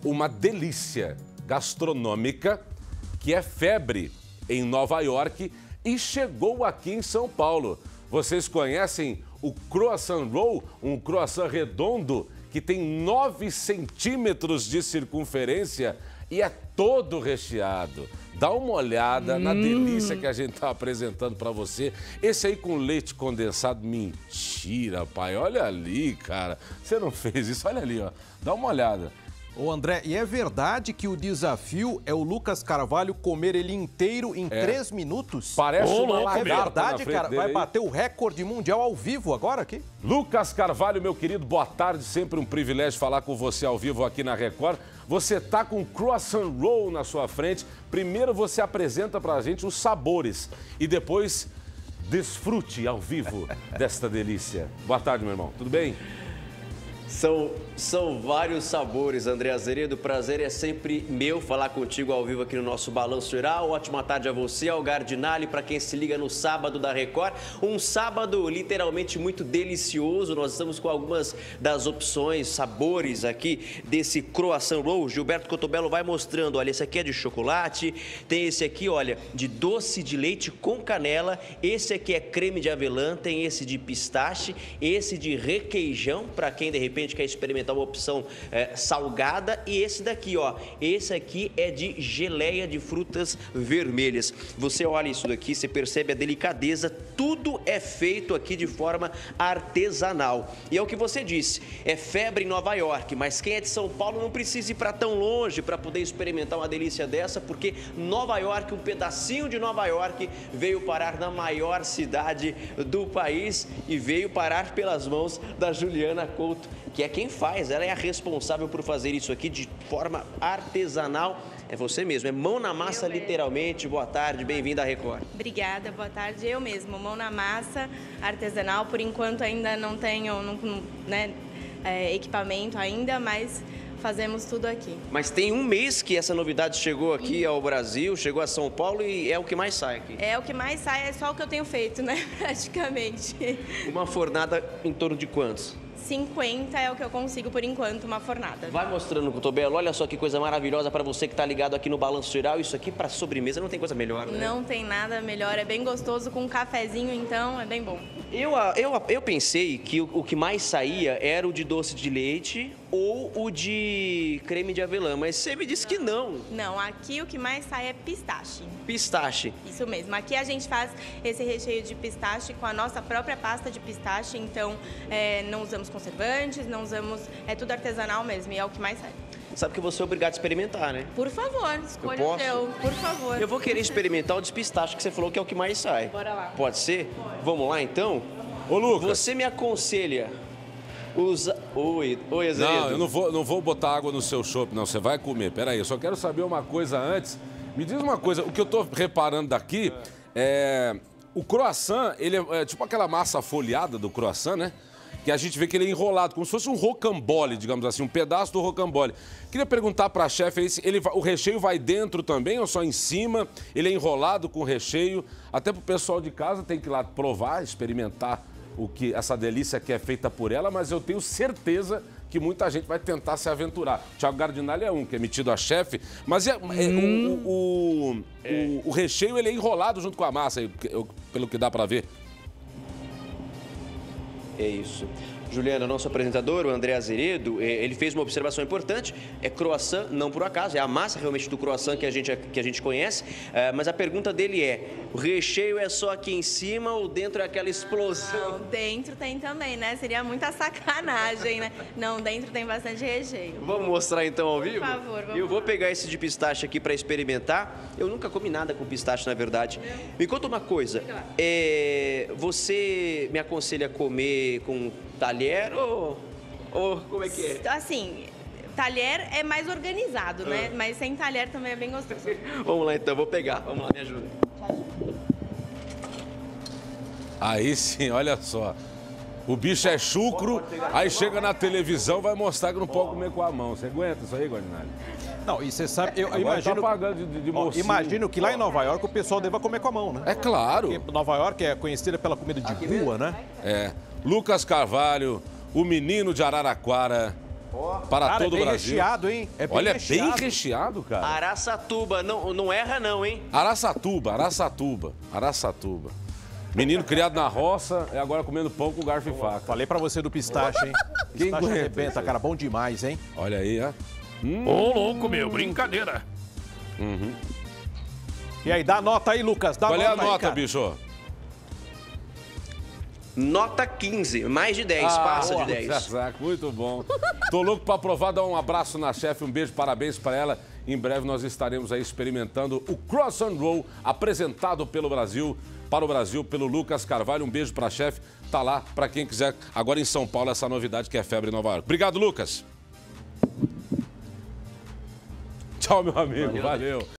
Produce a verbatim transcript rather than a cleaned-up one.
uma delícia gastronômica que é febre em Nova York e chegou aqui em São Paulo. Vocês conhecem o croissant roll, um croissant redondo que tem nove centímetros de circunferência e é todo recheado. Dá uma olhada hum. na delícia que a gente está apresentando para você. Esse aí com leite condensado, mentira, pai. Olha ali, cara. Você não fez isso? Olha ali, ó. Dá uma olhada. Ô André, e é verdade que o desafio é o Lucas Carvalho comer ele inteiro em é. três minutos? Parece uma lagarta. É verdade, cara? Vai bater o recorde mundial ao vivo agora aqui? Lucas Carvalho, meu querido, boa tarde. Sempre um privilégio falar com você ao vivo aqui na Record. Você tá com croissant roll na sua frente. Primeiro você apresenta pra gente os sabores e depois desfrute ao vivo desta delícia. Boa tarde, meu irmão. Tudo bem? São, são vários sabores, André Azeredo. O prazer é sempre meu falar contigo ao vivo aqui no nosso Balanço Geral. Ótima tarde a você, ao Gardinali, para quem se liga no sábado da Record. Um sábado literalmente muito delicioso. Nós estamos com algumas das opções, sabores aqui desse croissant roll. Gilberto Cotobello vai mostrando. Olha, esse aqui é de chocolate. Tem esse aqui, olha, de doce de leite com canela. Esse aqui é creme de avelã. Tem esse de pistache. Esse de requeijão, para quem de repente quer experimentar uma opção é, salgada. E esse daqui, ó, esse aqui é de geleia de frutas vermelhas. Você olha isso daqui, você percebe a delicadeza, tudo é feito aqui de forma artesanal. E é o que você disse, é febre em Nova York, mas quem é de São Paulo não precisa ir para tão longe para poder experimentar uma delícia dessa, porque Nova York, um pedacinho de Nova York, veio parar na maior cidade do país e veio parar pelas mãos da Juliana Couto, que é quem faz, ela é a responsável por fazer isso aqui de forma artesanal. É você mesmo, é mão na massa literalmente. Boa tarde, bem-vinda à Record. Obrigada, boa tarde. Eu mesmo, mão na massa, artesanal. Por enquanto ainda não tenho não, né, é, equipamento ainda, mas fazemos tudo aqui. Mas tem um mês que essa novidade chegou aqui ao Brasil, chegou a São Paulo e é o que mais sai aqui. É o que mais sai, é só o que eu tenho feito, né, praticamente. Uma fornada em torno de quantos? cinquenta é o que eu consigo por enquanto, uma fornada. Vai mostrando, Cotobello. Olha só que coisa maravilhosa para você que está ligado aqui no Balanço Geral. Isso aqui para sobremesa não tem coisa melhor, né? Não tem nada melhor. É bem gostoso com um cafezinho, então é bem bom. Eu, eu, eu pensei que o, o que mais saía era o de doce de leite ou o de creme de avelã, mas você me disse que não. Não, aqui o que mais sai é pistache. Pistache. Isso mesmo. Aqui a gente faz esse recheio de pistache com a nossa própria pasta de pistache, então é, não usamos conservantes, não usamos... É tudo artesanal mesmo e é o que mais sai. Sabe que eu vou ser obrigado a experimentar, né? Por favor, escolha o seu, por favor. Eu vou querer experimentar o de pistache que você falou que é o que mais sai. Bora lá. Pode ser? Pode. Vamos lá, então? Ô, Lucas. Você me aconselha... Usa... Oi, oi, Azeredo. Não, eu não vou, não vou botar água no seu chopp, não. Você vai comer. Peraí, eu só quero saber uma coisa antes. Me diz uma coisa, o que eu tô reparando daqui é... O croissant, ele é, é tipo aquela massa folhada do croissant, né? Que a gente vê que ele é enrolado, como se fosse um rocambole, digamos assim, um pedaço do rocambole. Queria perguntar para a chefe, ele, o recheio vai dentro também ou só em cima? Ele é enrolado com recheio? Até para o pessoal de casa tem que ir lá provar, experimentar o que, essa delícia que é feita por ela, mas eu tenho certeza que muita gente vai tentar se aventurar. O Thiago Gardinali é um, que é metido a chefe, mas é, é, hum. o, o, o, o recheio ele é enrolado junto com a massa, eu, pelo que dá para ver. É isso. Juliana, nosso apresentador, o André Azeredo, ele fez uma observação importante. É croissant, não por acaso, é a massa realmente do croissant que a gente, que a gente conhece. Mas a pergunta dele é, o recheio é só aqui em cima ou dentro é aquela explosão? Não, dentro tem também, né? Seria muita sacanagem, né? Não, dentro tem bastante recheio. Vamos mostrar então ao vivo? Por favor, vamos. Eu vou pegar esse de pistache aqui para experimentar. Eu nunca comi nada com pistache, na verdade. Me conta uma coisa, é, você me aconselha a comer com talher ou, ou como é que é? Assim, talher é mais organizado, né? Ah. Mas sem talher também é bem gostoso. Vamos lá então, vou pegar. Vamos lá, me ajuda. Aí sim, olha só. O bicho é chucro, aí chega na televisão, vai mostrar que não pode comer com a mão. Você aguenta isso aí, Gordinali? Não, e você sabe, eu, eu imagino, imagino, tá de, de ó, imagino que lá em Nova York o pessoal deva comer com a mão, né? É claro. Porque Nova York é conhecida pela comida de rua, né? É. Lucas Carvalho, o menino de Araraquara, para Cara, todo é bem o Brasil. recheado, hein? É bem Olha, recheado. bem recheado, cara. Araçatuba, não, não erra não, hein? Araçatuba, Araçatuba, Araçatuba. Menino criado na roça, é agora comendo pão com garfo e faca. Falei pra você do pistache, hein? Quem Pistache aguenta arrebenta, isso aí? cara. Bom demais, hein? Olha aí, ó. Ô, louco, meu, brincadeira. E aí, dá nota aí, Lucas. Dá Qual é a nota aí, nota, cara. bicho? Nota quinze, mais de dez, Ah, passa de boa, dez. Zazaco, muito bom. Tô louco pra provar, dar um abraço na chefe, um beijo, parabéns pra ela. Em breve nós estaremos aí experimentando o Croissant Roll, apresentado pelo Brasil, para o Brasil, pelo Lucas Carvalho. Um beijo pra chefe, tá lá pra quem quiser. Agora em São Paulo, essa novidade que é febre em Nova York. Obrigado, Lucas. Tchau, meu amigo, valeu.